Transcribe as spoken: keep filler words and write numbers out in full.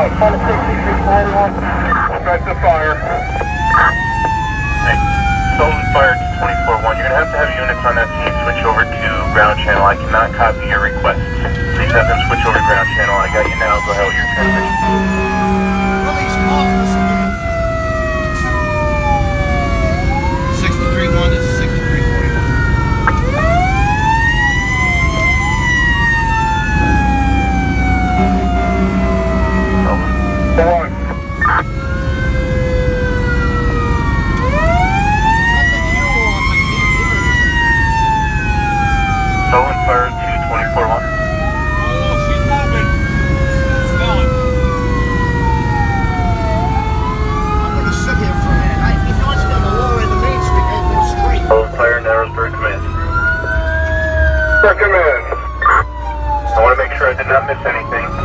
Pilot sixty-three forty-one. Strike the fire. Hey, Stolen Fire to twenty-four one. You're going to have to have units on that team switch over to ground channel. I cannot copy your request. Please have them switch over to ground channel. I got you now. Go ahead with your transmission. Release officer. sixty-three one is sixty-three forty-one. Over. Stolen Fire to twenty-four one. Oh, she's moving. Smelling. I'm going to sit here for a minute. I, if you want to go to the lower end of Main Street, I go straight. Stolen Fire, Narrowsburg Command. Sir, command. I want to make sure I did not miss anything.